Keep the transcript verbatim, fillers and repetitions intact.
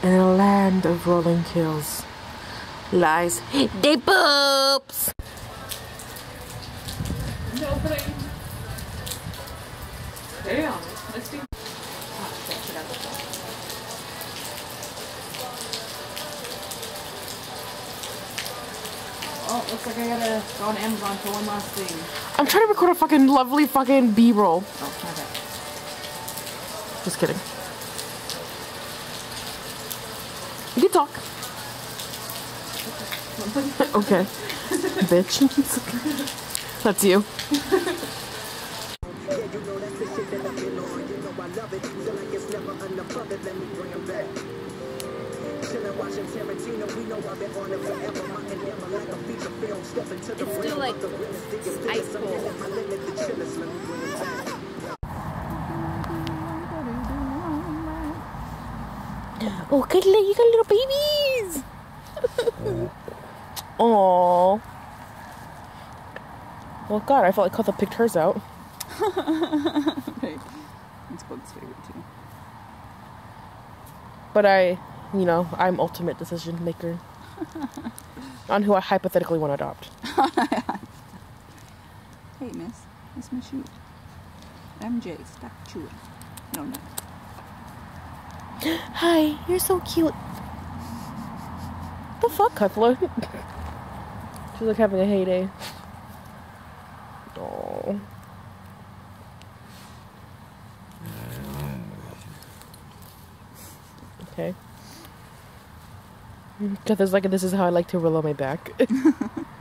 In a land of rolling hills lies the boobs. No, but I... Damn, let's do... Oh, shit, I forgot this one. Oh, looks like I gotta go on Amazon for one last thing. I'm trying to record a fucking lovely fucking B-roll. Oh, my bad. Just kidding. You can talk. Okay. Bitch. That's you. It's still like ice cold. Oh, good, you got little babies. Aww. Well, God, I felt like Cutha picked hers out. Right. It's Bug's favorite too. But I, you know, I'm ultimate decision maker on who I hypothetically want to adopt. Hey, miss. It's my shoe. M J, stop chewing. No, no. Hi, you're so cute. The fuck, Cutla? She's like having a heyday. Oh. Okay. Cutla's like, this is how I like to roll on my back.